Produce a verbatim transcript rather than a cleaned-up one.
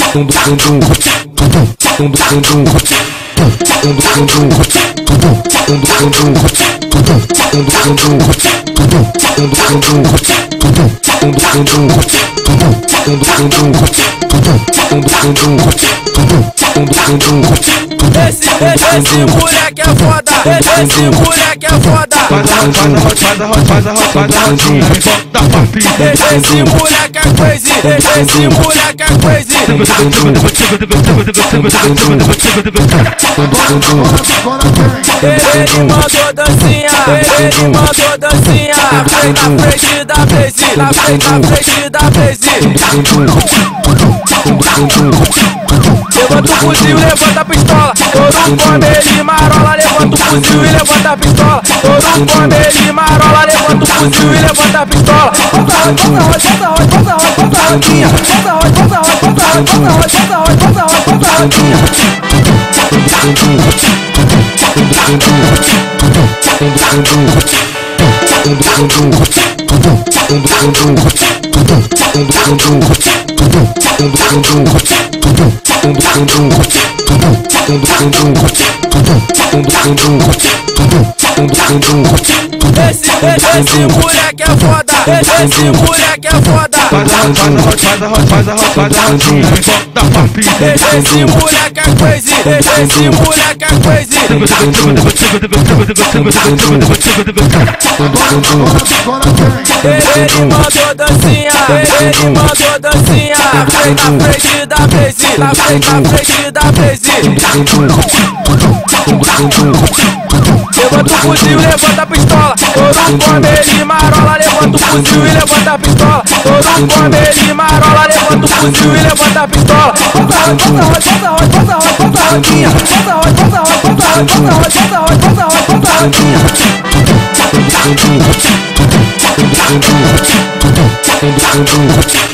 Esse, esse moleque é foda, esse moleque é foda. Faz a roda, faz a roda, faz a roda, faz a rodinha em volta da papinha. Esse moleque é crazy, esse moleque é crazy. Ele mandou dancinha, ele mandou dancinha. Na frente, na frente da Blaze, na frente, na frente da Blaze. Levanta o fuzil, levanta a pistola. Todo come ele marola, levanta o fuzil e levanta a pistola. Todo come ele marola, levanta o fuzil e levanta a pistola. Bota a roda, bota a roda, bota a roda, bota a rodinha. Bota a roda, bota a roda, bota a roda, bota a roda, bota a roda, bota a roda, bota a rodinha. Esse, esse moleque é foda, esse moleque é foda. Faz a roda, faz a roda, faz a roda, faz a rodinha em volta da papinha. Esse moleque é crazy, esse moleque é crazy. Ele mandou dancinha, ele mandou dancinha. Na frente, na frente da Blaze, na frente, na frente da Blaze. Levanta o fuzil, levanta a pistola. Todo come ele marola, levanta o fuzil e levanta a pistola. Todo come ele marola, levanta o fuzil e levanta a pistola. Bota a roda, bota a roda, bota a roda, bota a rodinha. Bota a roda, bota a roda, bota a roda, bota a roda, bota a roda, bota a roda, bota a rodinha. Thank you.